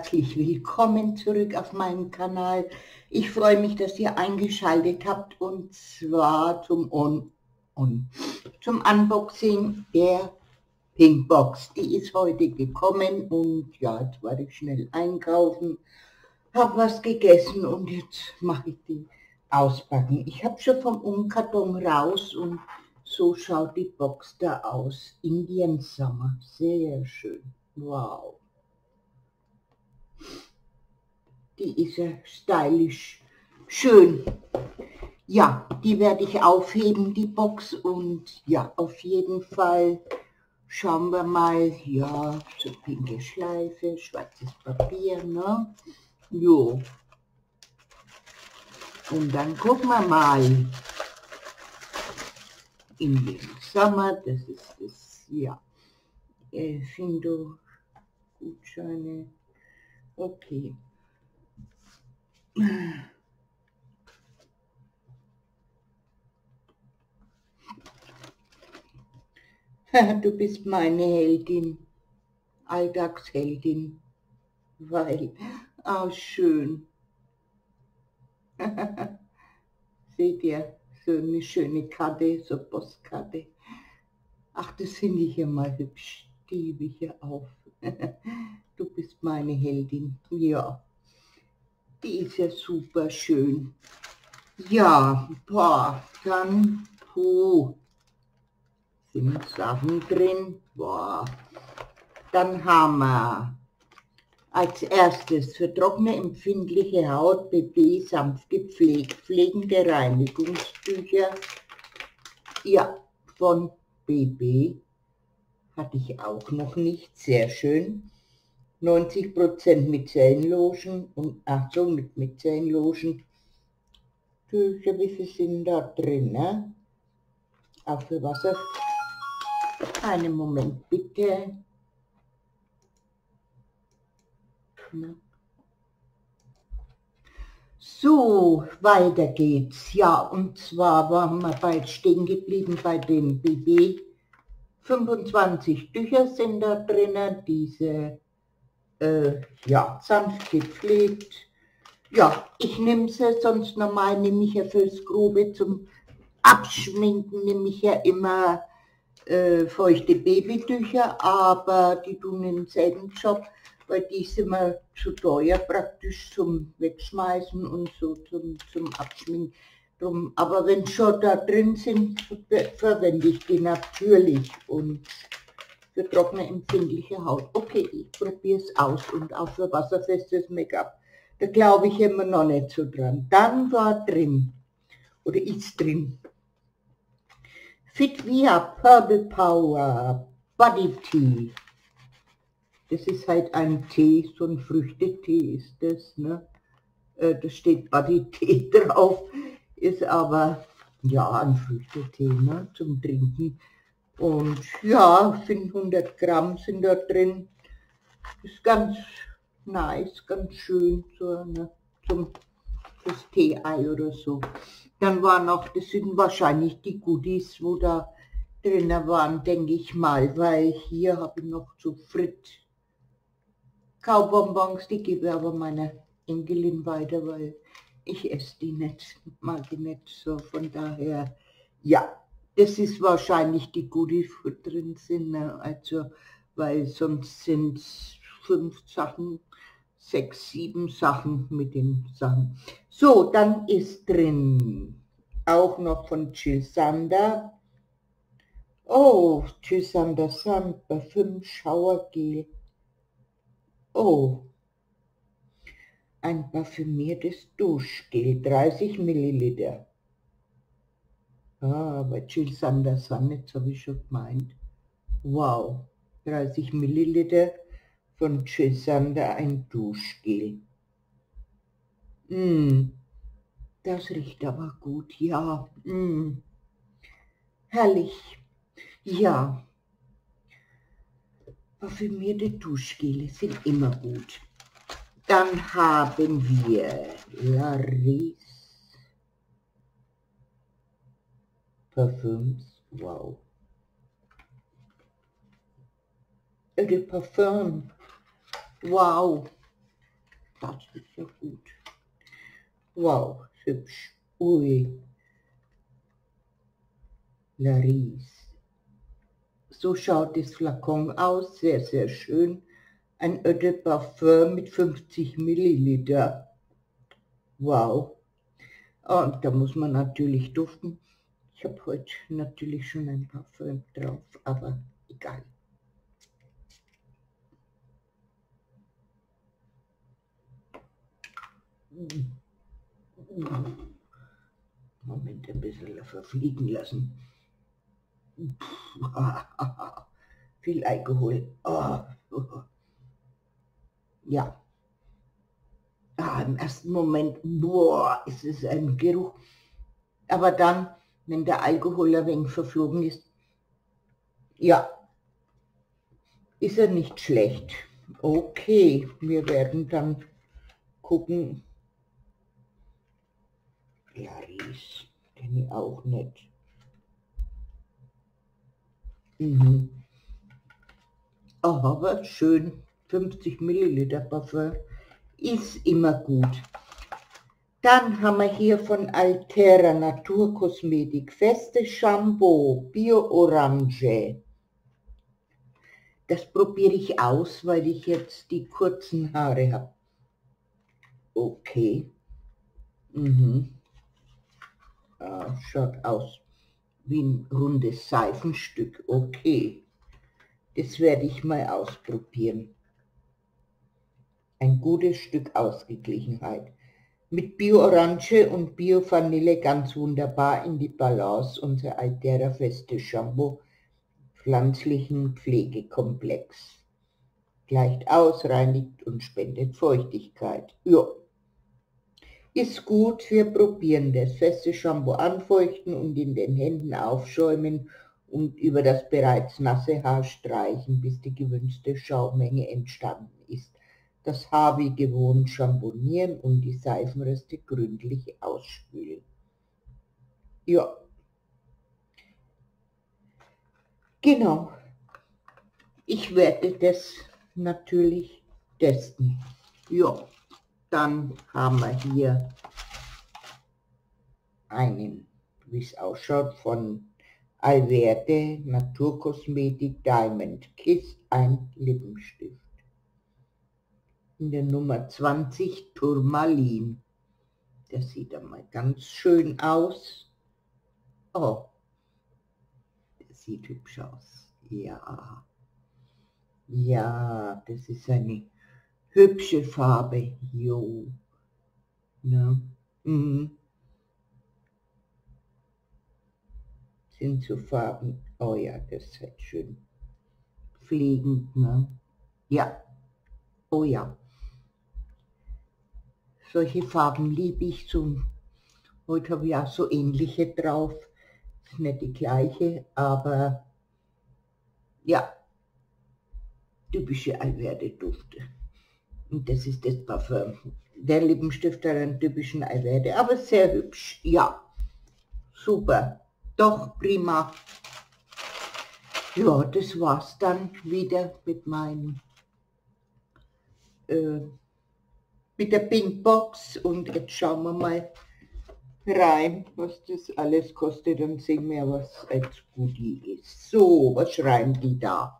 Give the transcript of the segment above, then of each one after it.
herzlich willkommen zurück auf meinem Kanal. Ich freue mich, dass ihr eingeschaltet habt und zwar zum Unboxing der Pinkbox. Die ist heute gekommen und ja, jetzt war ich schnell einkaufen, habe was gegessen und jetzt mache ich die auspacken. Ich habe schon vom Umkarton raus und so schaut die Box da aus. Indian Summer, sehr schön. Wow. Die ist ja stylisch, schön. Ja, die werde ich aufheben, die Box, und ja, auf jeden Fall schauen wir mal, ja, so pinke Schleife, schwarzes Papier, ne? Jo. Und dann gucken wir mal. In den Sommer, das ist das, ja, Findo-Gutscheine, okay. Du bist meine Heldin, Alltagsheldin, weil, schön. Seht ihr, so eine schöne Karte, so Postkarte. Ach, das finde ich ja mal hübsch, die hebe ich hier auf. Du bist meine Heldin, ja. Die ist ja super schön. Ja, boah, dann, sind Sachen drin, boah. Dann haben wir als erstes für trockene, empfindliche Haut BB sanft gepflegt, pflegende Reinigungstücher, ja, von BB, hatte ich auch noch nicht, sehr schön. 90% Micellenlotion und, ach so, mit Micellenlotion. Tücher, wie viel sind da drin, ne? Auch für Wasser. Einen Moment bitte. So, weiter geht's. Ja, und zwar waren wir bald stehen geblieben bei den BB. 25 Tücher sind da drinnen, diese, ja, sanft gepflegt. Ja, ich nehme sie, sonst normal nehme ich ja fürs Grobe zum Abschminken, nehme ich ja immer feuchte Babytücher, aber die tun einen selben Job, weil die sind mir zu teuer praktisch zum Wegschmeißen und so zum Abschminken. Drum, aber wenn schon da drin sind, verwende ich die natürlich und für trockene, empfindliche Haut. Okay, ich probiere es aus und auch für wasserfestes Make-up. Da glaube ich immer noch nicht so dran. Dann war drin, oder ist drin, Fitvia Purple Power Body Tea. Das ist halt ein Tee, so ein Früchtetee ist das, ne? Da steht Body Tea drauf, ist aber, ja, ein Früchtetee, ne, zum Trinken. Und ja, ich finde 100 Gramm sind da drin. Ist ganz nice, ganz schön, so, ne, fürs Tee-Ei oder so. Dann war noch, das sind wahrscheinlich die Goodies, wo da drin waren, denke ich mal, weil hier habe ich noch zu Frit Kaubonbons, die gebe ich aber meiner Enkelin weiter, weil ich esse die nicht, mag die nicht so, von daher, ja, das ist wahrscheinlich die Goodies, wo drin sind, ne? Also, weil sonst sind es 5 Sachen, 6, 7 Sachen mit den Sachen. So, dann ist drin auch noch von Jill Sander. Oh, Jill Sander Sun Parfüm Showergel. Oh, ein parfümiertes Duschgel, 30 Milliliter. Ah, bei Jill Sander Sun, jetzt habe ich schon gemeint. Wow, 30 Milliliter von Jill Sander, ein Duschgel. Das riecht aber gut, ja. Herrlich, ja. Parfümierte Duschgele sind immer gut. Dann haben wir Laris Parfüms, wow. De Parfum, wow. das ist ja gut. Wow, hübsch. Ui. Laris. So schaut das Flakon aus, sehr, sehr schön. Ein Eau de Parfum mit 50 Milliliter. Wow. Und da muss man natürlich duften. Ich habe heute natürlich schon ein Parfüm drauf, aber egal. Moment, ein bisschen verfliegen lassen. Viel Alkohol. Ja. Im ersten Moment, boah, ist es ein Geruch. Aber dann, wenn der Alkohol ein wenig verflogen ist, ja, ist er nicht schlecht. Okay, wir werden dann gucken. Laris, kenne ich auch nicht. Aber schön, 50 Milliliter Parfum ist immer gut. Dann haben wir hier von Altera Naturkosmetik festes Shampoo, Bio-Orange. Das probiere ich aus, weil ich jetzt die kurzen Haare habe. Okay. Schaut aus wie ein rundes Seifenstück. Okay. Das werde ich mal ausprobieren. Ein gutes Stück Ausgeglichenheit. Mit Bio-Orange und Bio-Vanille ganz wunderbar in die Balance unser Altera festes Shampoo pflanzlichen Pflegekomplex. Gleicht aus, reinigt und spendet Feuchtigkeit. Ja. Ist gut, wir probieren das. Festes Shampoo anfeuchten und in den Händen aufschäumen und über das bereits nasse Haar streichen, bis die gewünschte Schaummenge entstanden ist. Das Haar wie gewohnt schamponieren und die Seifenreste gründlich ausspülen. Ja. Genau. Ich werde das natürlich testen. Ja. Dann haben wir hier einen, wie es ausschaut, von Alverde Naturkosmetik Diamond Kiss, ein Lippenstift. In der Nummer 20 Turmalin. Das sieht einmal ganz schön aus. Oh, das sieht hübsch aus. Ja. Ja, das ist eine hübsche Farbe. Jo. Ne? Sind so Farben. Oh ja, das ist halt schön. Pflegend, ne? Ja. Oh ja. Solche Farben liebe ich so. Heute habe ich auch so ähnliche drauf. Ist nicht die gleiche, aber ja, typische Alverde-Dufte. Und das ist das Parfum. Der Lippenstift hat einen typischen Alverde, aber sehr hübsch. Ja, super. Doch, prima. Ja, das war's dann wieder mit meinem mit der Pinkbox, und jetzt schauen wir mal rein, was das alles kostet, und sehen wir, was als Goodie ist. So, was schreiben die da?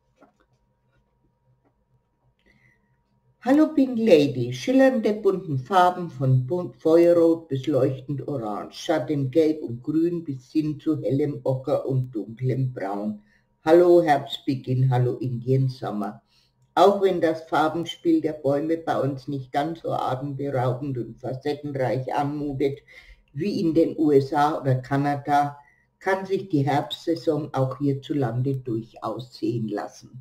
Hallo Pink Lady, schillernde bunten Farben von bunt Feuerrot bis leuchtend orange, Schattengelb und Grün bis hin zu hellem Ocker und dunklem Braun. Hallo Herbstbeginn, hallo Indian Summer. Auch wenn das Farbenspiel der Bäume bei uns nicht ganz so atemberaubend und facettenreich anmutet wie in den USA oder Kanada, kann sich die Herbstsaison auch hierzulande durchaus sehen lassen.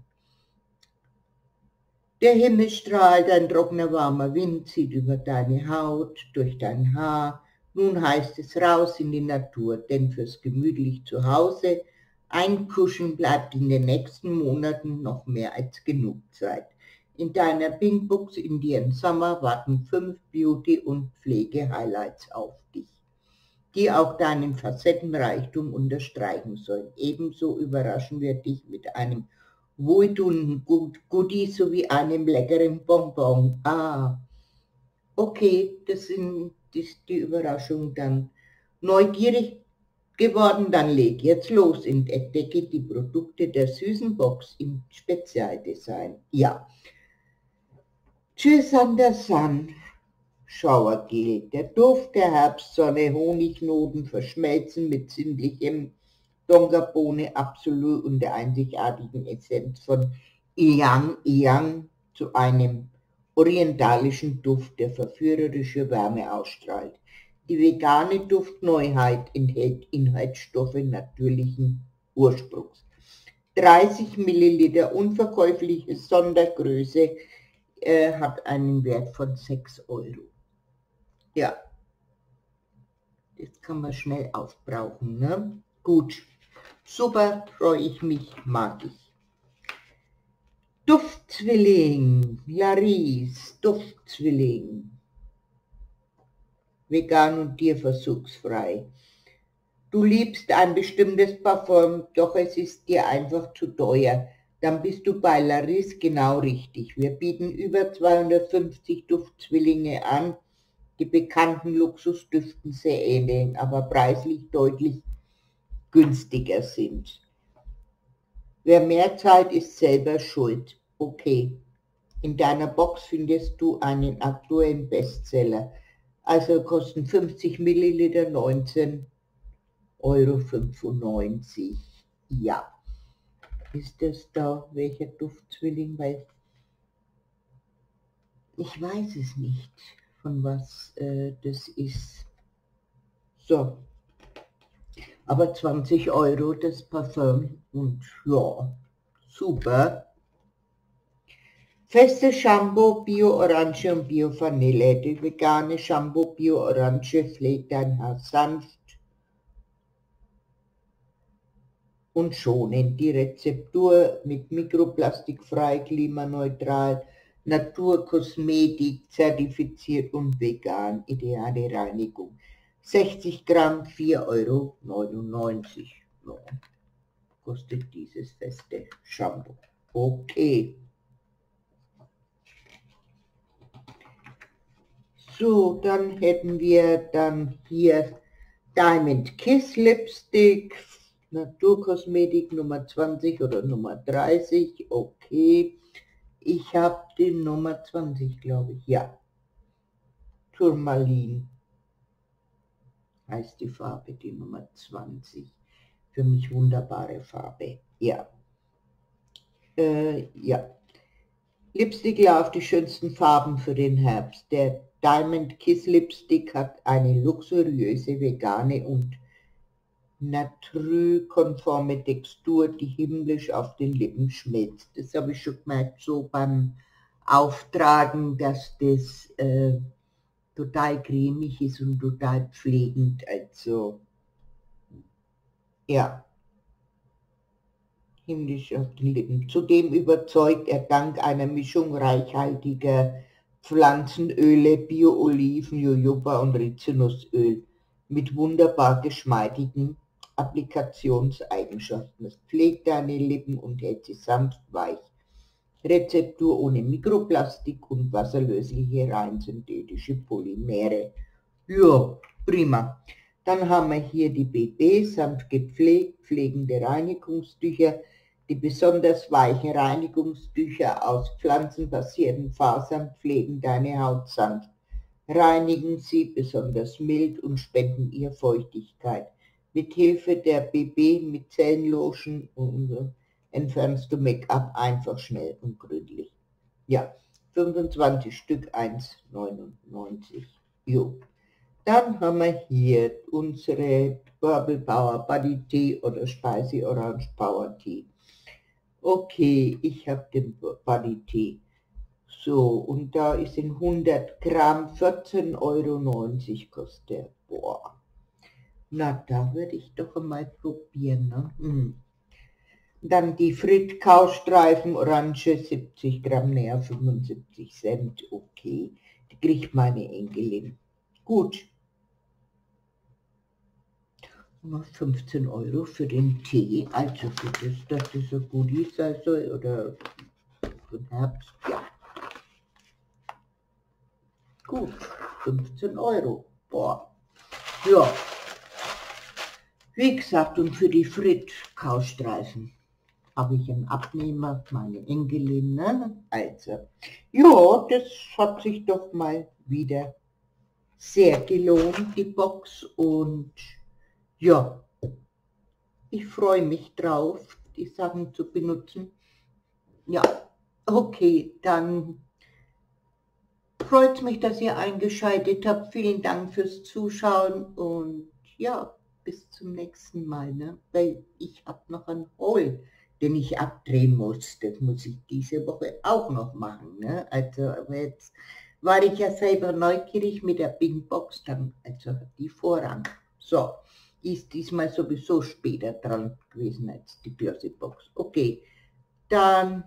Der Himmel strahlt, ein trockener warmer Wind zieht über deine Haut, durch dein Haar. Nun heißt es raus in die Natur, denn fürs gemütlich zu Hause einkuscheln bleibt in den nächsten Monaten noch mehr als genug Zeit. In deiner Pinkbox Indian Summer warten 5 Beauty- und Pflege-Highlights auf dich, die auch deinen Facettenreichtum unterstreichen sollen. Ebenso überraschen wir dich mit einem wohltuenden Goodie sowie einem leckeren Bonbon. Okay, das ist die Überraschung dann. Neugierig geworden, dann leg jetzt los und entdecke die Produkte der süßen Box im Spezialdesign. Ja. Tschüss an der Sun. Schauergel. Der Duft der Herbstsonne, Honignoten verschmelzen mit sinnlichem Dongerbohne, Absolut und der einzigartigen Essenz von Ylang Ylang zu einem orientalischen Duft, der verführerische Wärme ausstrahlt. Die vegane Duftneuheit enthält Inhaltsstoffe natürlichen Ursprungs. 30 Milliliter unverkäufliche Sondergröße hat einen Wert von 6 Euro. Ja, das kann man schnell aufbrauchen, ne? Gut, super, freue ich mich, mag ich. Duftzwilling, Laris, Duftzwilling. Vegan und tierversuchsfrei. Du liebst ein bestimmtes Parfum, doch es ist dir einfach zu teuer. Dann bist du bei Laris genau richtig. Wir bieten über 250 Duftzwillinge an, die bekannten Luxusdüften sehr ähneln, aber preislich deutlich günstiger sind. Wer mehr zahlt, ist selber schuld. Okay. In deiner Box findest du einen aktuellen Bestseller. Also kosten 50 Milliliter 19,95 Euro. Ja. Ist das da welcher Duftzwilling? Weil ich weiß es nicht, von was das ist. So. Aber 20 Euro das Parfum und ja, super. Festes Shampoo, Bio-Orange und Bio-Vanille. Die vegane Shampoo Bio-Orange pflegt dein Haar sanft und schonend. Die Rezeptur mit mikroplastikfrei, klimaneutral, Naturkosmetik, zertifiziert und vegan. Ideale Reinigung. 60 Gramm, 4,99 Euro. Kostet dieses feste Shampoo. Okay. So, dann hätten wir dann hier Diamond Kiss Lipstick, Naturkosmetik Nummer 20 oder Nummer 30, okay. Ich habe die Nummer 20, glaube ich, ja. Turmalin heißt die Farbe, die Nummer 20. Für mich wunderbare Farbe, ja. Ja. Lipstick auf die schönsten Farben für den Herbst. Der Diamond Kiss Lipstick hat eine luxuriöse, vegane und naturkonforme Textur, die himmlisch auf den Lippen schmilzt. Das habe ich schon gemerkt, so beim Auftragen, dass das total cremig ist und total pflegend. Also, ja. Himmlisch auf den Lippen. Zudem überzeugt er dank einer Mischung reichhaltiger Pflanzenöle, Bio-Oliven, Jojoba und Rizinusöl mit wunderbar geschmeidigen Applikationseigenschaften. Es pflegt deine Lippen und hält sie sanft weich. Rezeptur ohne Mikroplastik und wasserlösliche rein synthetische Polymere. Ja, prima. Dann haben wir hier die BB, sanft gepflegt, pflegende Reinigungstücher. Die besonders weichen Reinigungstücher aus pflanzenbasierten Fasern pflegen deine Haut sanft, reinigen sie besonders mild und spenden ihr Feuchtigkeit. Mit Hilfe der BB mit Zellenlotion entfernst du Make-up einfach schnell und gründlich. Ja, 25 Stück, 1,99 €. Jo. Dann haben wir hier unsere Bubble Power Body Tea oder Spicy Orange Power Tea. Okay, ich habe den Body Tea. So, und da ist in 100 Gramm 14,90 € kostet der. Boah. Na, da würde ich doch einmal probieren, ne? Dann die Fritt-Kaustreifen Orange, 70 Gramm, näher 75 Cent. Okay, die kriegt meine Enkelin. Gut. 15 € für den Tee, also für das, dass das so gut ist, also, oder für den Herbst, ja. Gut, 15 Euro. Boah. Ja, wie gesagt, und für die Frit-Kaustreifen habe ich einen Abnehmer, meine Enkelin, ne? Also, ja, das hat sich doch mal wieder sehr gelohnt, die Box, und ja, ich freue mich drauf, die Sachen zu benutzen. Ja, okay, dann freut es mich, dass ihr eingeschaltet habt. Vielen Dank fürs Zuschauen und ja, bis zum nächsten Mal, ne? Weil ich habe noch einen Haul, den ich abdrehen muss. Das muss ich diese Woche auch noch machen, ne? Also, aber jetzt war ich ja selber neugierig mit der Bing Box, dann also hat die Vorrang. So, die ist diesmal sowieso später dran gewesen als die Börse Box. Okay, dann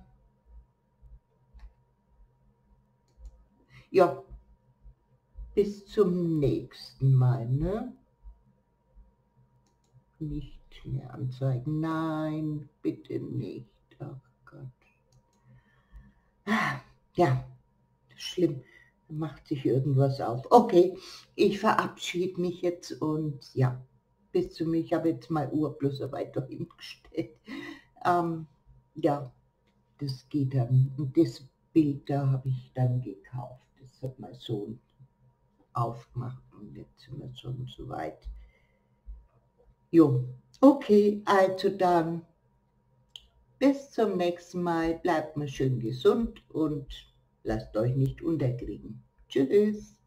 ja, bis zum nächsten Mal, ne? Nicht mehr anzeigen. Nein, bitte nicht. Ach Gott. Ja, schlimm. Da macht sich irgendwas auf. Okay, ich verabschiede mich jetzt und ja, bis zum, ich habe jetzt mal Uhr bloß weiter hingestellt. Ja, das geht dann. Und das Bild da habe ich dann gekauft. Das hat mein Sohn aufgemacht und jetzt sind wir schon so weit. Jo, okay, also dann bis zum nächsten Mal, bleibt mal schön gesund und lasst euch nicht unterkriegen. Tschüss.